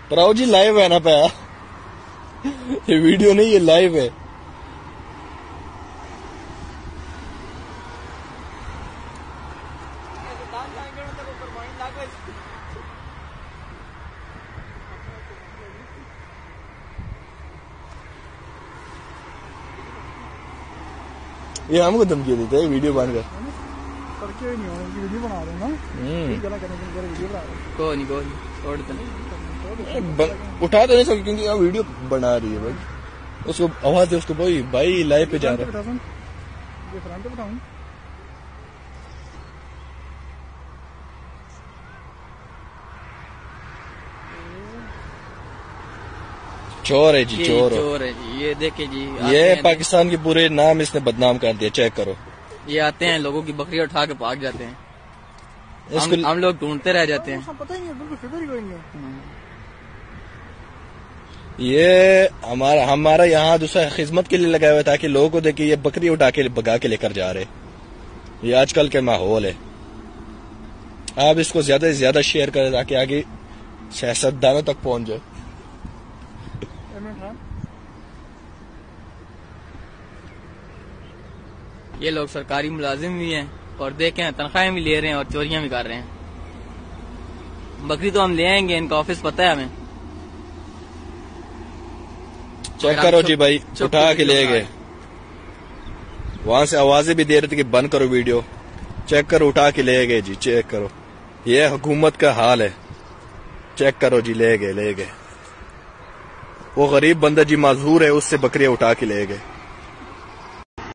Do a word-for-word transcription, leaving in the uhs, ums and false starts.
भराओ जी live है ना पे, ये वीडियो नहीं ये लाइव है। ये हमको धमकी देते हैं वीडियो बन कर करके नहीं हो, वीडियो बना रहे हैं ना, गला करने के लिए वीडियो बना रहे हैं। कोई नहीं कोई नहीं छोड़ दे, उठा तो नहीं सकते क्योंकि यहाँ वीडियो बना रही है भाई। उसको आवाज दे उसको, भाई भाई लाइव पे जा रहा है। ये फ्रंट पे बताऊं, चोर है जी, चोर चोर है जी। ये देखे जी, ये पाकिस्तान के पूरे नाम इसने बदनाम कर दिया, चेक करो। ये आते हैं लोगों की बकरी उठा के भाग जाते हैं, इसको हम, हम लोग ढूंढते रह जाते हैं। पता ही नहीं है, बिल्कुल फिक्र ही कोई नहीं है। ये हमारा हमारा यहाँ दूसरा खिदमत के लिए लगाया हुआ ताकि लोगों को देखे ये बकरी उठा के भगा के लेकर जा रहे। ये आजकल के माहौल है। आप इसको ज्यादा से ज्यादा शेयर करें ताकि आगे सियासतदानों तक पहुंच जाए। ये लोग सरकारी मुलाजिम भी हैं और देखें तनख्वाहें भी ले रहे हैं और चोरियां भी कर रहे हैं। बकरी तो हम ले आएंगे, इनका ऑफिस पता है हमें। चेक करो जी भाई, उठा के ले गए। वहां से आवाजें भी दे रहे थे कि बंद करो वीडियो। चेक करो, उठा के ले गए जी, चेक करो। ये हुकूमत का हाल है, चेक करो जी, ले गए ले गए। वो गरीब बंदा जी माजूर है, उससे बकरियां उठा के ले गए।